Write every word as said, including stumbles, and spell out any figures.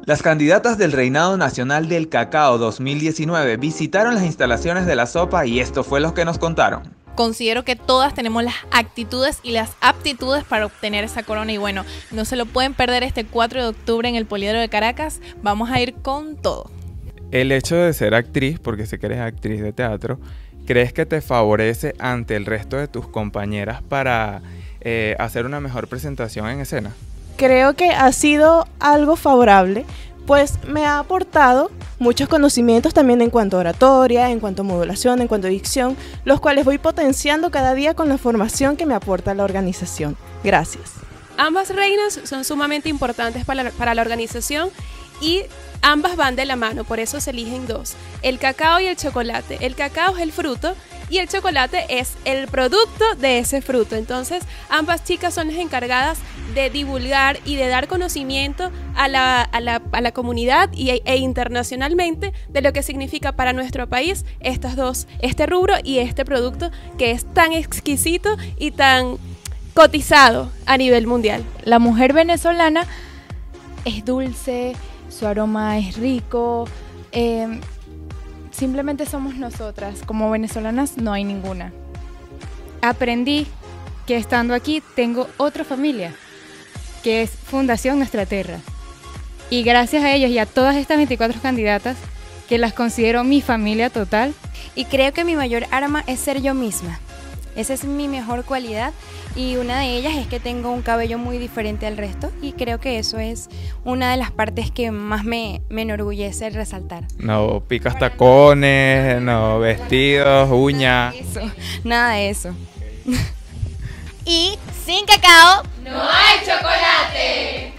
Las candidatas del Reinado Nacional del Cacao dos mil diecinueve visitaron las instalaciones de la sopa y esto fue lo que nos contaron. Considero que todas tenemos las actitudes y las aptitudes para obtener esa corona y bueno, no se lo pueden perder este cuatro de octubre en el Poliedro de Caracas. Vamos a ir con todo. El hecho de ser actriz, porque sé que eres actriz de teatro, ¿crees que te favorece ante el resto de tus compañeras para eh, hacer una mejor presentación en escena? Creo que ha sido algo favorable, pues me ha aportado muchos conocimientos también en cuanto a oratoria, en cuanto a modulación, en cuanto a dicción, los cuales voy potenciando cada día con la formación que me aporta la organización. Gracias. Ambas reinas son sumamente importantes para la, para la organización y ambas van de la mano, por eso se eligen dos, el cacao y el chocolate. El cacao es el fruto y el chocolate es el producto de ese fruto. Entonces, ambas chicas son las encargadas de divulgar y de dar conocimiento a la, a la, a la comunidad y, e internacionalmente de lo que significa para nuestro país estas dos, este rubro y este producto que es tan exquisito y tan cotizado a nivel mundial. La mujer venezolana es dulce, su aroma es rico, eh, simplemente somos nosotras, como venezolanas no hay ninguna. Aprendí que estando aquí tengo otra familia, que es Fundación Nuestra Tierra. Y gracias a ellos y a todas estas veinticuatro candidatas, que las considero mi familia total. Y creo que mi mayor arma es ser yo misma. Esa es mi mejor cualidad y una de ellas es que tengo un cabello muy diferente al resto y creo que eso es una de las partes que más me, me enorgullece resaltar. No picas tacones, no vestidos, uñas. Eso, nada de eso. Y sin cacao no hay chocolate.